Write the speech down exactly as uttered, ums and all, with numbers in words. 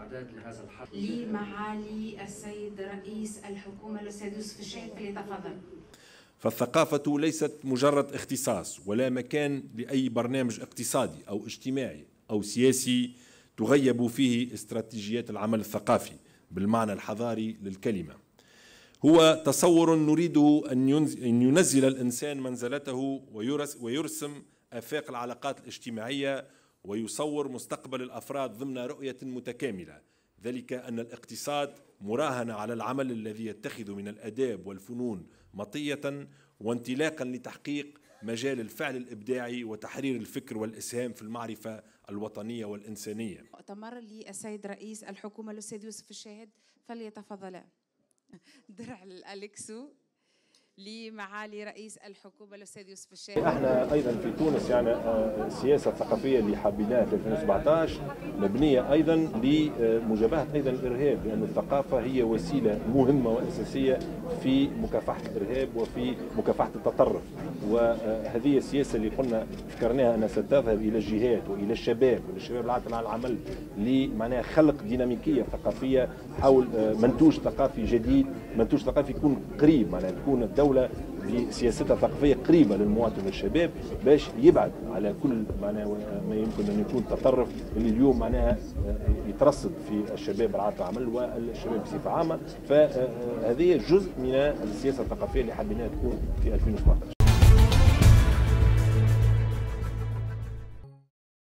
الاعداد لهذا الحفل. لمعالي السيد رئيس الحكومة الأستاذ يوسف الشاهد فليتفضل. فالثقافة ليست مجرد اختصاص ولا مكان لأي برنامج اقتصادي أو اجتماعي أو سياسي تغيب فيه استراتيجيات العمل الثقافي بالمعنى الحضاري للكلمة. هو تصور نريده أن ينزل الإنسان منزلته ويرسم آفاق العلاقات الاجتماعية ويصور مستقبل الأفراد ضمن رؤية متكاملة، ذلك أن الاقتصاد مراهن على العمل الذي يتخذ من الآداب والفنون مطية وانطلاقا لتحقيق مجال الفعل الإبداعي وتحرير الفكر والإسهام في المعرفة الوطنية والإنسانية. مؤتمر للسيد رئيس الحكومة الأستاذ يوسف الشاهد فليتفضل. درع الأليكسو لمعالي رئيس الحكومة الأستاذ يوسف الشاهد. احنا ايضا في تونس يعني السياسه الثقافيه اللي حبيناها في ألفين وسبعطاش مبنيه ايضا لمجابهه ايضا الارهاب، لان الثقافه هي وسيله مهمه واساسيه في مكافحه الارهاب وفي مكافحه التطرف، وهذه السياسه اللي قلنا ذكرناها انها ستذهب الى الجهات والى الشباب والى الشباب العاطل على العمل لمعناها خلق ديناميكيه ثقافيه حول منتوج ثقافي جديد، منتوج ثقافي يكون قريب، معناها تكون الدوله بسياستها الثقافيه قريبه للمواطن والشباب باش يبعد على كل معناها ما يمكن ان يكون تطرف اللي اليوم معناها يترصد في الشباب العاطل عمل والشباب بصفه عامه. فهذه جزء من السياسه الثقافيه اللي حبيناها تكون في ألفين وسبعطاش.